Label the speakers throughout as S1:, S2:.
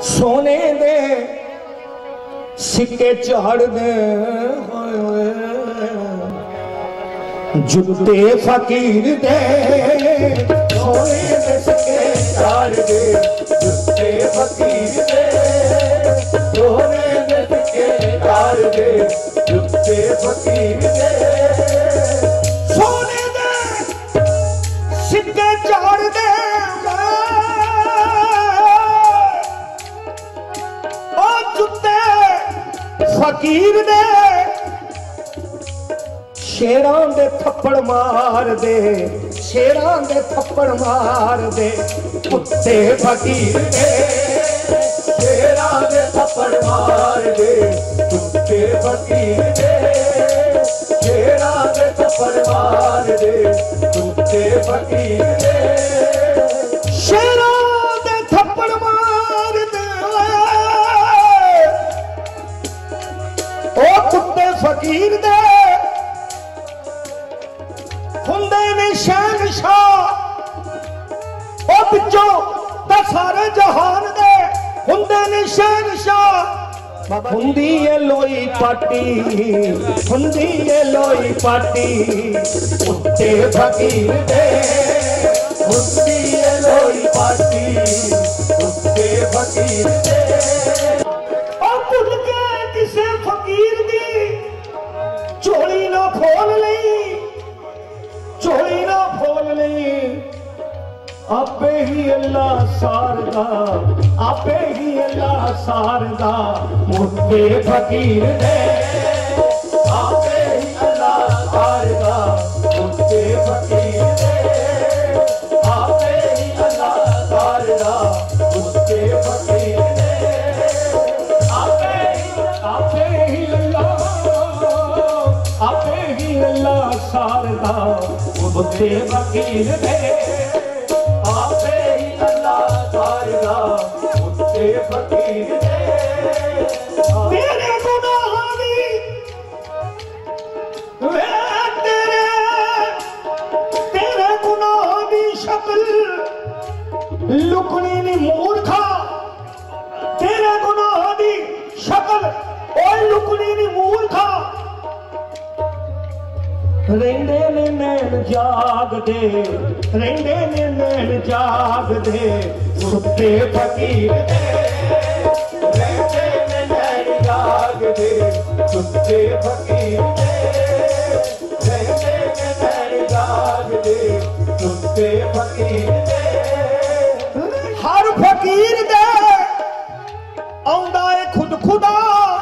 S1: सोने दे सिक्के चाड़ दे जुत्ते फकीर दे सोने दे सिक्के चाड़ दे जुत्ते फकीर दे सोने दे सिक्के चाड़ दे जुत्ते फकीर दे सोने दे सिक्के चाड़ दे ओ जुत्ते फकीर दे शेरां दे थप्पड़ मार दे शेरां दे थप्पड़ मार दे कुत्ते फकीर दे शेरां दे थप्पड़ मार दे कुत्ते फकीर दे शेरां दे थप्पड़ मार दे कुत्ते फकीर दे शेरां दे थप्पड़ मार दे ओ कुत्ते फकीर दे हुंदे ने शहनशाह ओ बिचों ता सारे जहान दे हुंदे ने शहनशाह हुंदी है लोई पाटी हुंदी है लोई पाटी कुत्ते फकीर दे हुंदी है लोई पाटी कुत्ते फकीर दे ओ भुल के किसे फकीर दी चोली ना खोल ली चोली ना खोल ली आपे ही अल्लाह सारदा आपे ही अल्लाह सारदा मुद्दे फकीर दे आपे ही अल्लाह सारदा मुद्दे फकीर दे आपे ही अल्लाह सारदा मुद्दे फकीर दे आपे ही अल्लाह सारदा मुद्दे फकीर दे आपे ही अल्लाह सारदा मुद्दे फकीर दे तेरे गुनाह दी तेरे गुनाह दी शक्ल लुकनी नी मूर्खा तेरे गुनाह दी शक्ल ओए लुकनी नी मूर्खा रेंदे ने नैन जाग दे रेंदे ने नैन जाग दे सुते फकीर दे रेंदे ने नैन जाग दे सुते फकीर दे रेंदे ने नैन जाग दे सुते फकीर दे हर फकीर दे आउंदा है खुद खुदा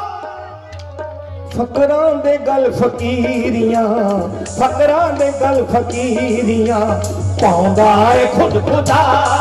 S1: फकरां दे गल फकीरियां फकरां दे गल फकीरियां पाउंदा है खुद खुदा